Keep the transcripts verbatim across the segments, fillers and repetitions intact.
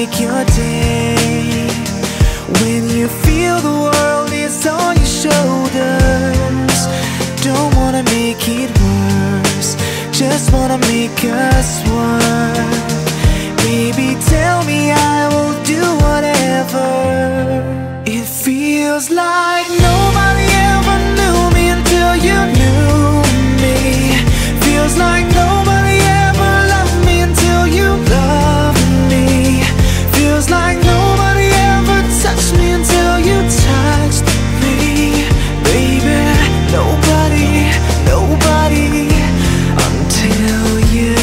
make your day. When you feel the world is on your shoulders, don't wanna make it worse, just wanna make us work. Baby, tell me, I will do whatever. It feels like nobody ever knew me until you knew me. Feels like nobody ever loved me until you loved me. Feels like nobody ever touched me until you touched me. Baby, nobody, nobody until you.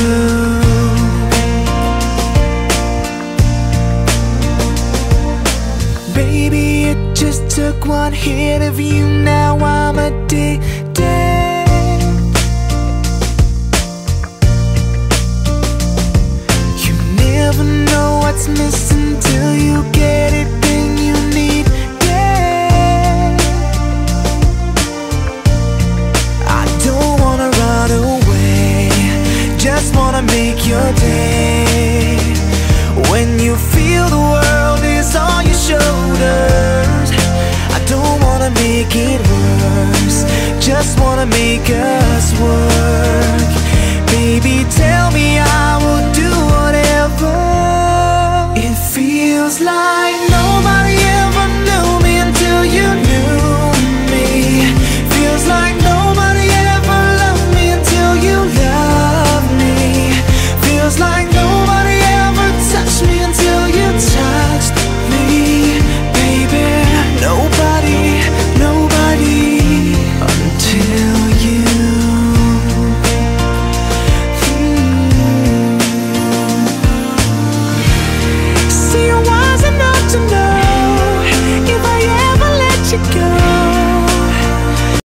Baby, it just took one hit of you, now I'm addicted. You never know what's missing till you get it, then you need it. I don't wanna run away, just wanna make your day. When you feel the world is on your shoulders, I don't wanna make it worse, just wanna make us work.